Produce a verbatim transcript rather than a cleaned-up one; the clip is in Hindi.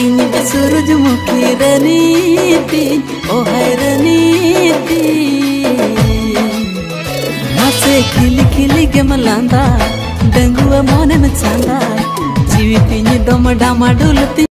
इन सूरजमुखी रनीती ओ है रनीती हसे खिली खिली के मलांदा डंगुआ मोने में चांदा जीवी पिनी डोम डामा डुलती।